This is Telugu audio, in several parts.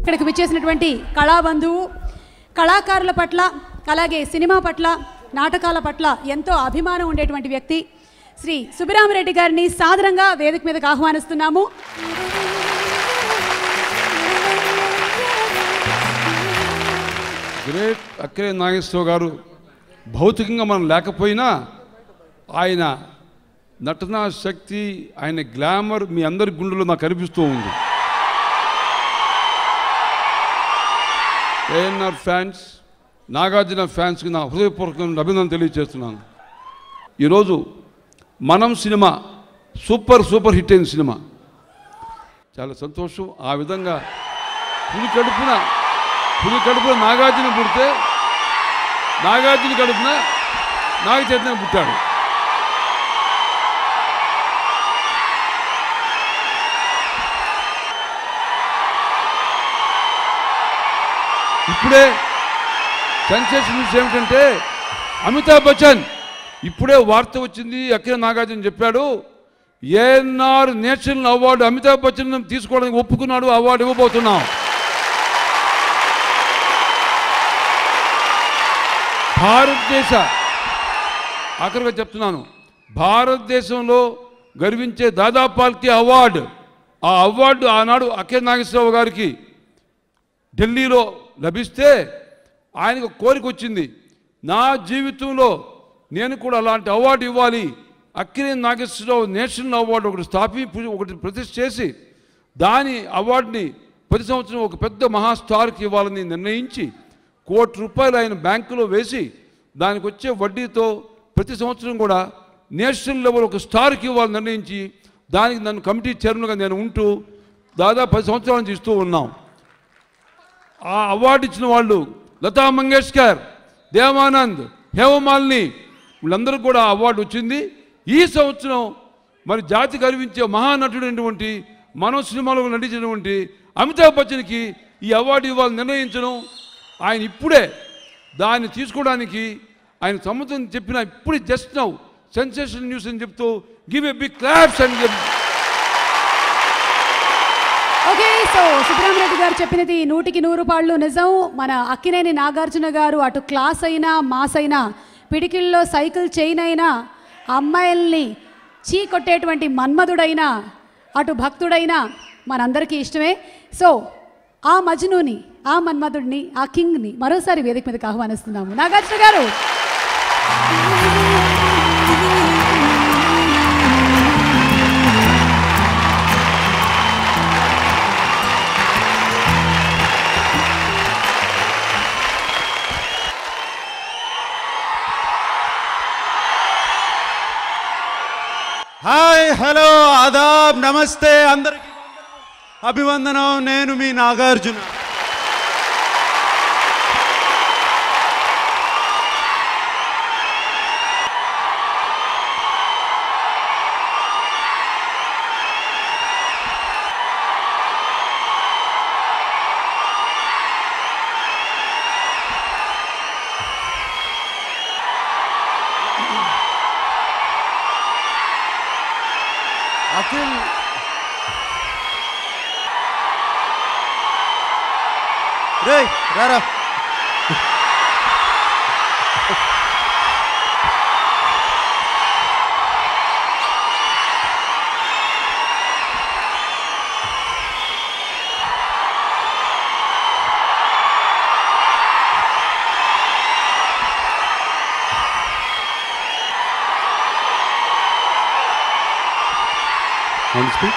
ఇక్కడికి విచ్చేసినటువంటి కళాబంధువు, కళాకారుల పట్ల అలాగే సినిమా పట్ల నాటకాల పట్ల ఎంతో అభిమానం ఉండేటువంటి వ్యక్తి శ్రీ సుబ్బిరామిరెడ్డి గారిని సాదరంగా వేదిక మీదకు ఆహ్వానిస్తున్నాము. గ్రేట్ అక్కినేని నాగేశ్వరరావు గారు భౌతికంగా మనం లేకపోయినా ఆయన నటనా శక్తి, ఆయన గ్లామర్ మీ అందరి గుండెలో నాకు కనిపిస్తూ ఉంది. ఏఎన్ఆర్ ఫ్యాన్స్, నాగార్జున ఫ్యాన్స్కి నా హృదయపూర్వకమైన అభినందన తెలియజేస్తున్నాను. ఈరోజు మనం సినిమా సూపర్ హిట్ అయిన సినిమా, చాలా సంతోషం. ఆ విధంగా పులి కడుపున నాగార్జున పుడితే నాగార్జున కడుపున నాగ చైతన్య పుట్టాడు. ఇప్పుడే సెన్సేషన్ న్యూస్ ఏమిటంటే అమితాబ్ బచ్చన్ ఇప్పుడే వార్త వచ్చింది, అక్కినేని నాగార్జున చెప్పాడు ANR national award Amitabh Bachchan తీసుకోవడానికి ఒప్పుకున్నాడు, అవార్డు ఇవ్వబోతున్నాం. ఆఖరిగా చెప్తున్నాను, భారతదేశంలో గర్వించే దాదా ఫాల్కే అవార్డు, ఆ అవార్డు ఆనాడు అక్కినేని నాగేశ్వరరావు గారికి ఢిల్లీలో లభిస్తే ఆయనకు కోరిక వచ్చింది, నా జీవితంలో నేను కూడా అలాంటి అవార్డు ఇవ్వాలి, అక్కినేని నాగేశ్వరరావు నేషనల్ అవార్డు ఒకటి ప్రతిష్ఠ చేసి దాని అవార్డుని ప్రతి సంవత్సరం ఒక పెద్ద మహాస్టార్కి ఇవ్వాలని నిర్ణయించి ₹1 కోటి ఆయన బ్యాంకులో వేసి దానికి వచ్చే వడ్డీతో ప్రతి సంవత్సరం కూడా నేషనల్ లెవెల్ ఒక స్టార్కి ఇవ్వాలని నిర్ణయించి దానికి నన్ను కమిటీ చైర్మన్గా నేను ఉంటూ దాదాపు 10 సంవత్సరాల నుంచి ఇస్తూ ఉన్నాం. ఆ అవార్డు ఇచ్చిన వాళ్ళు లతా మంగేష్కర్, దేవానంద్, హేమమాలిని వీళ్ళందరూ కూడా అవార్డు వచ్చింది. ఈ సంవత్సరం మరి జాతి గర్వించే మహానటుడైనటువంటి మనం సినిమాలో నటించినటువంటి అమితాబ్ బచ్చన్కి ఈ అవార్డు ఇవ్వాలని నిర్ణయించడం, ఆయన ఇప్పుడే దాన్ని తీసుకోవడానికి ఆయన సమ్మతం చెప్పిన ఇప్పుడే జస్ట్ నౌ సెన్సేషన్ న్యూస్ అని చెప్తూ గివ్ ఏ బిగ్ క్లాప్స్ అని చెప్పి. ఓకే, సో సుబ్బిరామిరెడ్డి గారు చెప్పినది 100% నిజం. మన అక్కినేని నాగార్జున గారు అటు క్లాస్ అయినా మాస్ అయినా, పిడికిల్లో సైకిల్ చైన్ అయినా, అమ్మాయిల్ని చీ కొట్టేటువంటి మన్మధుడైనా, అటు భక్తుడైనా మనందరికీ ఇష్టమే. సో ఆ మజ్నుని, ఆ మన్మధుడిని, ఆ కింగ్ని మరోసారి వేదిక మీదకి ఆహ్వానిస్తున్నాము. నాగార్జున గారు. హాయ్, హలో, ఆదాబ్, నమస్తే, అందరికీ అభివందనం. నేను మీ నాగార్జున. అఖిల్ రే రారా. Want to speak?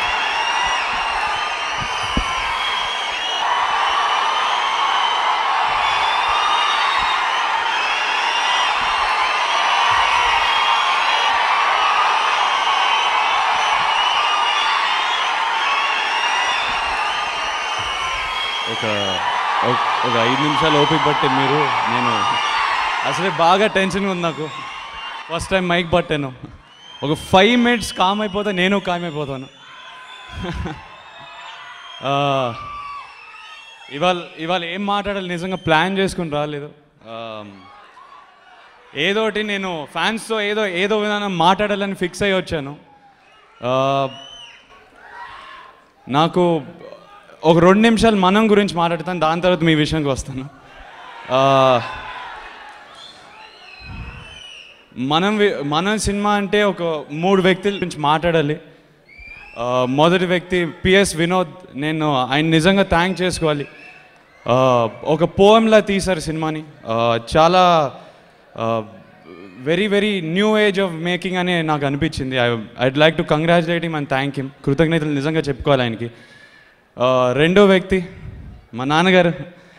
ఒక 5 నిమిషాలు ఓపిక పట్టే మీరు. నేను అసలే బాగా టెన్షన్గా ఉంది నాకు. ఫస్ట్ టైం మైక్ పట్టాను. ఒక 5 మినిట్స్ కామ్ అయిపోతే నేను కామ్ అయిపోతాను. ఇవాళ ఏం మాట్లాడాలి నిజంగా ప్లాన్ చేసుకుని రాలేదు. ఏదోటి నేను ఫ్యాన్స్తో ఏదో విధానం మాట్లాడాలని ఫిక్స్ అయ్యి వచ్చాను. నాకు ఒక 2 నిమిషాలు మనం గురించి మాట్లాడతాను, దాని తర్వాత మీ విషయానికి వస్తాను. మనం సినిమా అంటే ఒక 3 వ్యక్తుల గురించి మాట్లాడాలి. మొదటి వ్యక్తి పిఎస్ వినోద్. నేను ఆయన నిజంగా థ్యాంక్ చేసుకోవాలి. ఒక పోయంలా తీశారు సినిమాని. చాలా very very new age of making అని నాకు అనిపించింది. I'd like to congratulate him and thank him. కృతజ్ఞతలు నిజంగా చెప్పుకోవాలి ఆయనకి. రెండో వ్యక్తి మా నాన్నగారు.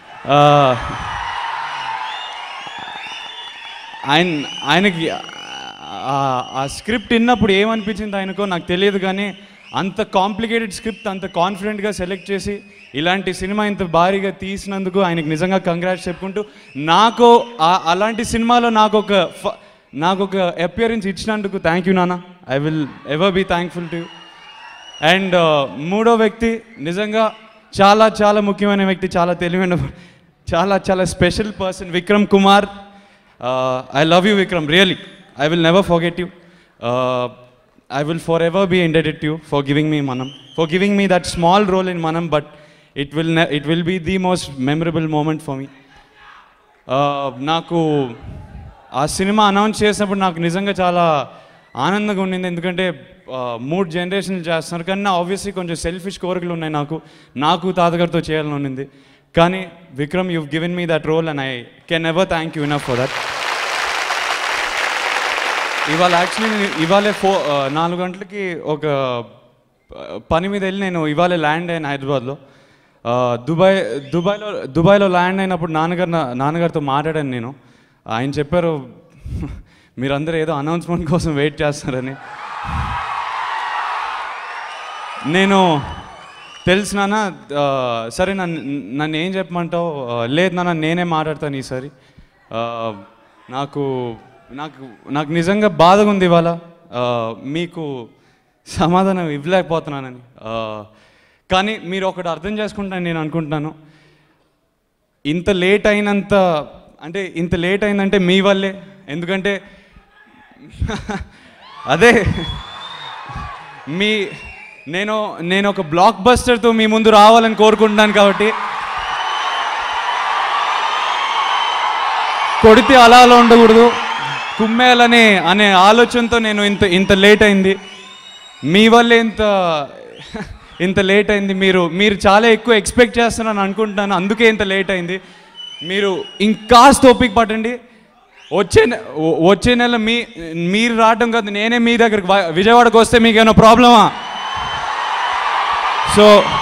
ఆయనకి ఆ స్క్రిప్ట్ విన్నప్పుడు ఏమనిపించింది ఆయనకో నాకు తెలియదు, కానీ అంత కాంప్లికేటెడ్ స్క్రిప్ట్ అంత కాన్ఫిడెంట్గా సెలెక్ట్ చేసి ఇలాంటి సినిమా ఇంత భారీగా తీసినందుకు ఆయనకి నిజంగా కంగ్రాట్స్ చెప్పుకుంటూ, నాకు అలాంటి సినిమాలో నాకు ఒక అపియరెన్స్ ఇచ్చినందుకు థ్యాంక్ యూ నాన్న. I will ever be thankful to you. And మూడో వ్యక్తి నిజంగా చాలా చాలా ముఖ్యమైన వ్యక్తి, చాలా తెలివైన, చాలా special person, Vikram Kumar. I love you, Vikram, really. I will never forget you. I will forever be indebted to you for giving me Manam, for giving me that small role in Manam, but it will be the most memorable moment for me. నాకు ఆ సినిమా అనౌన్స్ చేసినప్పుడు నాకు నిజంగా చాలా ఆనందంగా ఉండింది. ఎందుకంటే 3 జనరేషన్లు చేస్తున్నారు, కానీ ఆబ్వియస్లీ కొంచెం సెల్ఫిష్ కోరికలు ఉన్నాయి. నాకు తాతగారితో చేయాలని ఉండింది. కానీ Vikram, you've given me that role and I can never thank you enough for that. ఇవాళ 4 గంటలకి ఒక పని మీద వెళ్ళి నేను ఇవాళ ల్యాండ్ అయ్యాను హైదరాబాద్లో. దుబాయ్లో ల్యాండ్ అయినప్పుడు నాన్నగారితో మాట్లాడాను నేను. ఆయన చెప్పారు, మీరందరూ ఏదో అనౌన్స్మెంట్ కోసం వెయిట్ చేస్తారని. నేను తెలుసు నాన్న, సరే నన్ను ఏం చెప్పమంటావు? లేదు నాన్న, నేనే మాట్లాడతాను ఈసారి. నాకు నిజంగా బాధగా ఉంది ఇవాళ, మీకు సమాధానం ఇవ్వలేకపోతున్నానని. కానీ మీరు ఒకటి అర్థం చేసుకుంటాను నేను అనుకుంటున్నాను. ఇంత లేట్ అయిందంటే మీ వల్లే. ఎందుకంటే అదే నేను ఒక బ్లాక్ బస్టర్తో మీ ముందు రావాలని కోరుకుంటున్నాను. కాబట్టి కొడితే అలా ఉండకూడదు, కుమ్మేయాలనే ఆలోచనతో నేను ఇంత లేట్ అయింది. మీ వల్లే ఇంత లేట్ అయింది. మీరు చాలా ఎక్కువ ఎక్స్పెక్ట్ చేస్తున్నారని అనుకుంటున్నాను, అందుకే ఇంత లేట్ అయింది. మీరు ఇంకాస్త ఓపిక పట్టండి. వచ్చే నెల మీరు రావడం కాదు, నేనే మీ దగ్గరికి విజయవాడకు వస్తే మీకేమైనా ప్రాబ్లమా? సో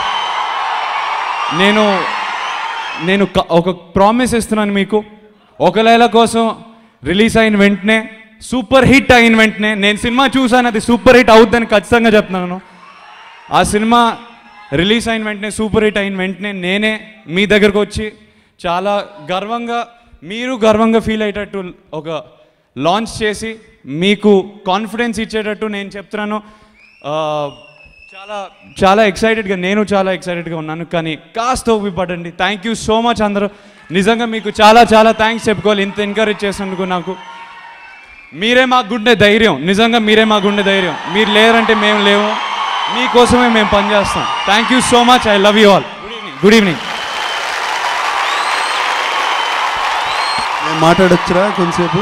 నేను ఒక ప్రామిస్ ఇస్తున్నాను మీకు. ఒక లైలా కోసం రిలీజ్ అయిన వెంటనే, సూపర్ హిట్ అయిన వెంటనే, నేను సినిమా చూసాను, అది సూపర్ హిట్ అవుతుందని ఖచ్చితంగా చెప్తున్నాను. ఆ సినిమా రిలీజ్ అయిన వెంటనే, సూపర్ హిట్ అయిన వెంటనే నేనే మీ దగ్గరకు వచ్చి చాలా మీరు గర్వంగా ఫీల్ అయ్యేటట్టు ఒక లాంచ్ చేసి మీకు కాన్ఫిడెన్స్ ఇచ్చేటట్టు నేను చెప్తున్నాను. చాలా ఎక్సైటెడ్గా, నేను చాలా ఎక్సైటెడ్గా ఉన్నాను. కానీ కాస్త ఓపిపడండి. థ్యాంక్ యూ సో మచ్ అందరూ. నిజంగా మీకు చాలా థ్యాంక్స్ చెప్పుకోవాలి ఇంత ఎంకరేజ్ చేసినందుకు. నాకు మీరే మాకు గుండె ధైర్యం, నిజంగా మీరే మా గుండె ధైర్యం. మీరు లేరంటే మేము లేవు, మీకోసమే మేము పనిచేస్తాం. Thank you so much. I love you all. Good evening. నేను మాట్లాడొచ్చురా కొంచెంసేపు?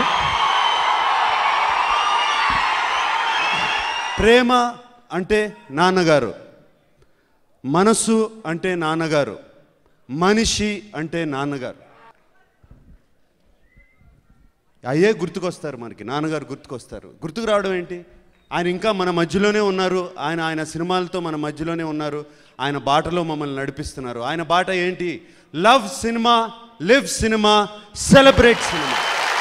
ప్రేమ అంటే నాన్నగారు, మనసు అంటే నాన్నగారు, మనిషి అంటే నాన్నగారు. అయ్యే గుర్తుకొస్తారు మనకి, నాన్నగారు గుర్తుకొస్తారు. గుర్తుకు రావడం ఏంటి? ఆయన ఇంకా మన మధ్యలోనే ఉన్నారు. ఆయన సినిమాలతో మన మధ్యలోనే ఉన్నారు. ఆయన బాటలో మమ్మల్ని నడిపిస్తున్నారు. ఆయన బాట ఏంటి? Love cinema, live cinema, celebrate cinema.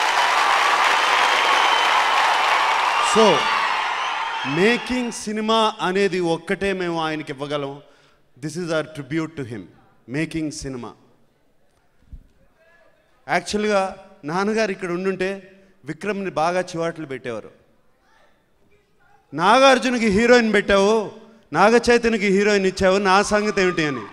So making cinema అనేది ఒక్కటే మేము ఆయనకి ఇవ్వగలం. This is our tribute to him, making cinema. యాక్చువల్గా నాన్నగారు ఇక్కడ ఉండుంటే విక్రమ్ని బాగా చివాట్లు పెట్టేవారు. నాగార్జునకి హీరోయిన్ పెట్టావు, నాగ చైతన్యకి హీరోయిన్ ఇచ్చావు, నా సంగతి ఏమిటి అని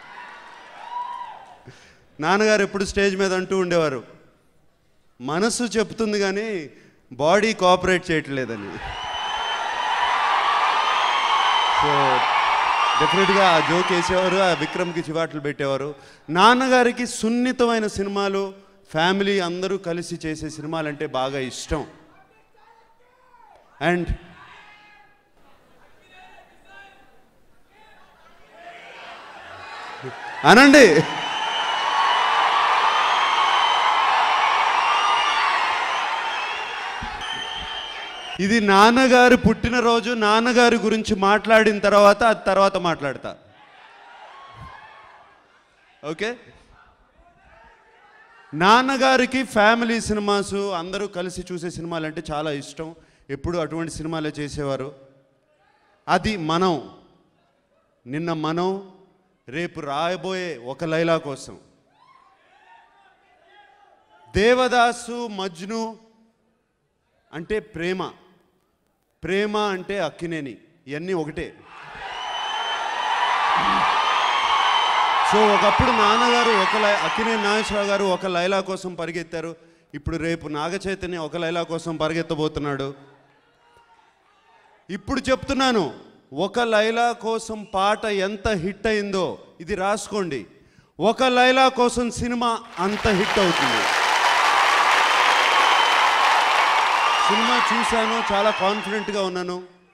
నాన్నగారు ఎప్పుడు స్టేజ్ మీద అంటూ ఉండేవారు. మనసు చెప్తుంది కానీ బాడీ కోఆపరేట్ చేయట్లేదని. సో డెఫినెట్గా ఆ జోక్ వేసేవారు, ఆ విక్రమ్కి చివాట్లు పెట్టేవారు. నాన్నగారికి సున్నితమైన సినిమాలు, ఫ్యామిలీ అందరూ కలిసి చేసే సినిమాలు అంటే బాగా ఇష్టం. అండ్ అనండి, ఇది నాన్నగారు పుట్టినరోజు. నాన్నగారి గురించి మాట్లాడిన తర్వాత అది తర్వాత మాట్లాడతా. ఓకే, నాన్నగారికి ఫ్యామిలీ సినిమాస్, అందరూ కలిసి చూసే సినిమాలు అంటే చాలా ఇష్టం. ఎప్పుడు అటువంటి సినిమాలే చేసేవారు. అది మనం నిన్న మనం రేపు రాయబోయే ఒక లైలా కోసం. దేవదాసు మజ్ను అంటే ప్రేమ, ప్రేమ అంటే అక్కినేని, ఇవన్నీ ఒకటే. సో ఒకప్పుడు నాన్నగారు అక్కినేని నాగేశ్వరరావు గారు ఒక లైలా కోసం పరిగెత్తారు. ఇప్పుడు రేపు నాగచైతన్య ఒక లైలా కోసం పరిగెత్తబోతున్నాడు. ఇప్పుడు చెప్తున్నాను, ఒక లైలా కోసం పాట ఎంత హిట్ అయిందో ఇది రాసుకోండి. ఒక లైలా కోసం సినిమా అంత హిట్ అవుతుంది. సినిమా చూశాను, చాలా కాన్ఫిడెంట్గా ఉన్నాను.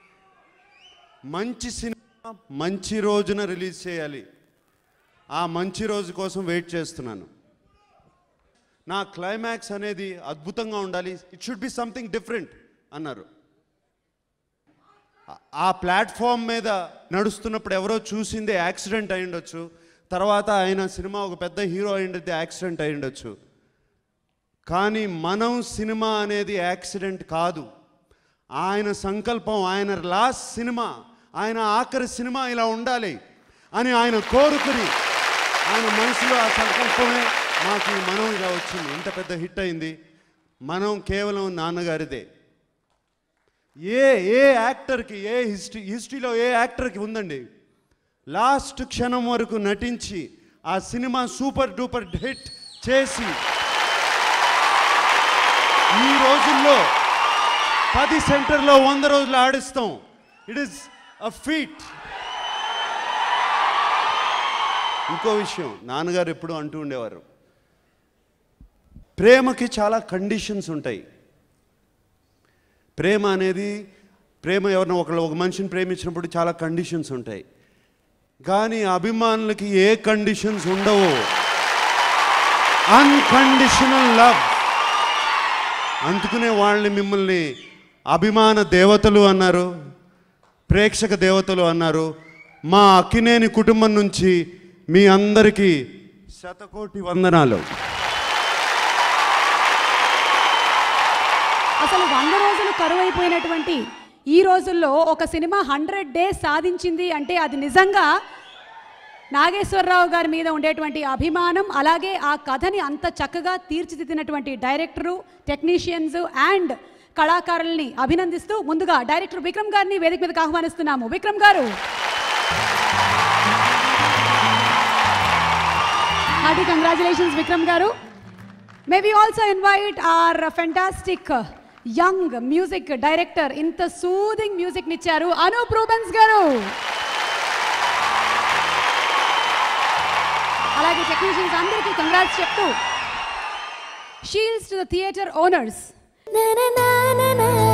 మంచి సినిమా మంచి రోజున రిలీజ్ చేయాలి. ఆ మంచి రోజు కోసం వెయిట్ చేస్తున్నాను. నా క్లైమాక్స్ అనేది అద్భుతంగా ఉండాలి. It should be something different అన్నారు. ఆ ప్లాట్ఫామ్ మీద నడుస్తున్నప్పుడు ఎవరో చూసిందే యాక్సిడెంట్ అయి ఉండొచ్చు. తర్వాత ఆయన సినిమా ఒక పెద్ద హీరో అయింది, యాక్సిడెంట్ అయి ఉండొచ్చు. కానీ మనం సినిమా అనేది యాక్సిడెంట్ కాదు. ఆయన సంకల్పం, ఆయన లాస్ట్ సినిమా, ఆయన ఆఖరి సినిమా ఇలా ఉండాలి అని ఆయన కోరుకుని, ఆయన మనసులో ఆ సంకల్పమే మాకు మనం ఇలా వచ్చింది. ఇంత పెద్ద హిట్ అయింది. మనం కేవలం నాన్నగారిదే. ఏ యాక్టర్కి, హిస్టరీలో ఏ యాక్టర్కి ఉందండి లాస్ట్ క్షణం వరకు నటించి ఆ సినిమా సూపర్ డూపర్ హిట్ చేసి ఈ రోజుల్లో 10 సెంటర్లో 100 రోజులు ఆడిస్తాం. It is a feat. ఇంకో విషయం నాన్నగారు ఎప్పుడు అంటూ ఉండేవారు, ప్రేమకి చాలా కండిషన్స్ ఉంటాయి. ప్రేమ అనేది, ఎవరినో ఒక మనిషిని ప్రేమించినప్పుడు చాలా కండిషన్స్ ఉంటాయి. కానీ అభిమానులకి ఏ కండిషన్స్ ఉండవు. Unconditional love. అందుకనే వాళ్ళని మిమ్మల్ని అభిమాన దేవతలు అన్నారు, ప్రేక్షక దేవతలు అన్నారు. మా అక్కినేని కుటుంబం నుంచి మీ అందరికీ శతకోటి వందనాలు. అసలు 100 రోజులు కరువైపోయినటువంటి ఈ రోజుల్లో ఒక సినిమా 100 days సాధించింది అంటే అది నిజంగా నాగేశ్వరరావు గారి మీద ఉండేటువంటి అభిమానం, అలాగే ఆ కథని అంత చక్కగా తీర్చిదిద్దినటువంటి డైరెక్టరు, టెక్నీషియన్స్ అండ్ కళాకారుల్ని అభినందిస్తూ ముందుగా డైరెక్టర్ విక్రమ్ గారిని వేదిక మీదకి ఆహ్వానిస్తున్నాము. విక్రమ్ గారు, hearty congratulations Vikram garu. May we also invite our fantastic young music director, ఇంత సూదింగ్ మ్యూజిక్ నిచ్చారు, అనూప్ రూబెన్స్ గారు. అలాగే టెక్నీషియన్స్ అందరికీ కంగ్రాట్స్ చెప్తూ shields to the theatre owners.